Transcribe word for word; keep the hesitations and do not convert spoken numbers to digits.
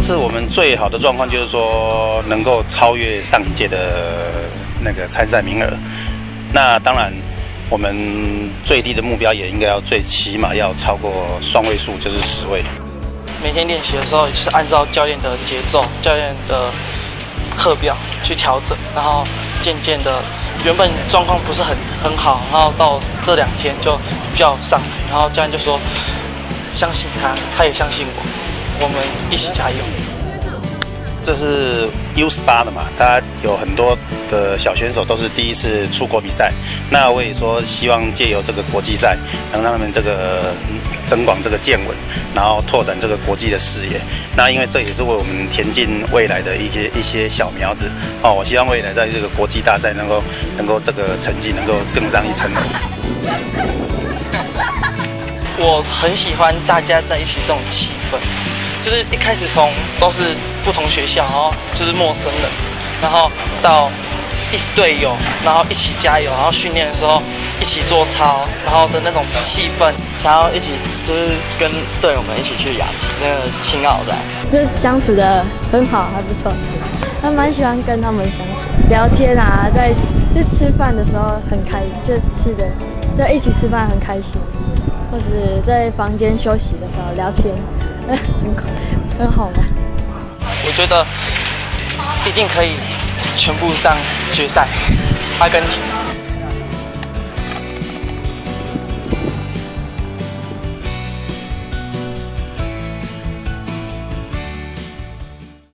次我们最好的状况就是说能够超越上一届的那个参赛名额。那当然，我们最低的目标也应该要最起码要超过双位数，就是十位。 每天练习的时候是按照教练的节奏、教练的课表去调整，然后渐渐的，原本状况不是很很好，然后到这两天就比较上来，然后教练就说相信他，他也相信我，我们一起加油。 这是 U 十八的嘛，他有很多的小选手都是第一次出国比赛。那我也说，希望借由这个国际赛，能让他们这个增广这个见闻，然后拓展这个国际的视野。那因为这也是为我们田径未来的一些一些小苗子哦。我希望未来在这个国际大赛能够能够这个成绩能够更上一层楼。 我很喜欢大家在一起这种气氛。就是一开始从都是不同学校，然后就是陌生人，然后到一起队友，然后一起加油，然后训练的时候一起做操，然后的那种气氛， 想要一起就是跟队友们一起去雅琪那个青奥赛， 就是相处的很好，还不错。还蛮喜欢跟他们相处，聊天啊，在就吃饭的时候很开，就吃的在一起吃饭很开心，或是在房间休息的时候聊天。很很好玩， 我觉得一定可以全部上决赛，阿根廷。